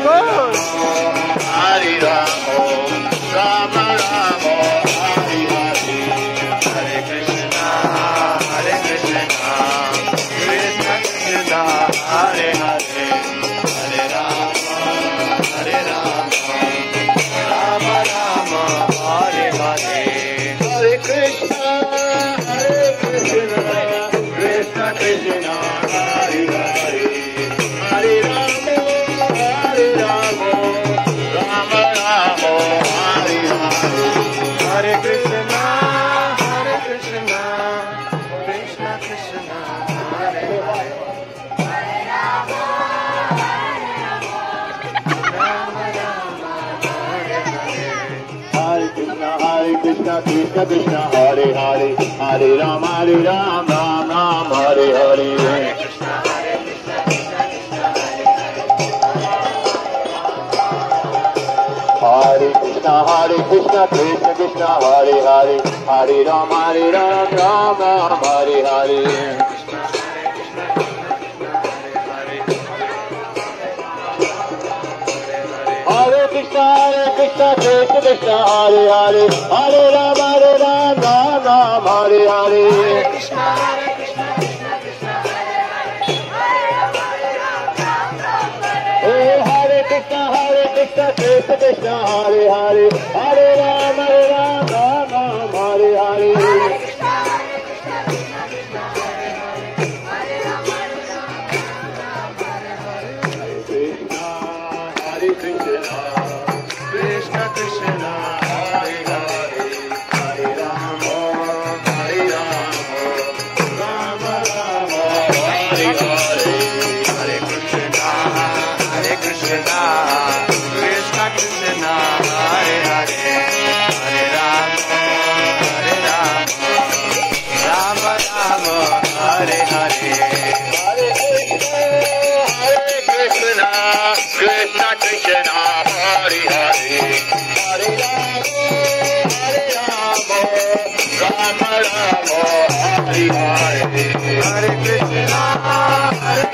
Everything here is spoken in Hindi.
बोल। हरे राम राम राम हरे हरे, हरे कृष्णा कृष्ण कृष्ण हरे हरे, हरे राम राम राम हरे हरे, हरे कृष्णा कृष्ण कृष्ण हरे हरे, हरे राम राम राम हरे हरे, हरे कृष्णा कृष्ण कृष्ण हरे हरे, कृष्ण कृष्ण हरे हरे, हरे राम राम राम हरे हरे, हरे कृष्ण कृष्ण कृष्ण हरे हरे, हरे राम राम राम हरे हरे, हरे कृष्ण कृष्ण कृष्ण हरे हरे, हरे राम राम हरे हरे, हरे कृष्ण कृष्ण कृष्ण हरे हरे, हरे राम राम हरे हरे, हरे कृष्ण हरे कृष्ण कृष्ण कृष्ण हरे हरे, हरे राम राम राम हरे हरे, हरे कृष्ण कृष्ण कृष्ण हरे हरे, हरे राम राम राम हरे हरे, हरे कृष्ण कृष्ण कृष्ण हरे हरे, हरे राम राम राम हरे हरे, हरे कृष्ण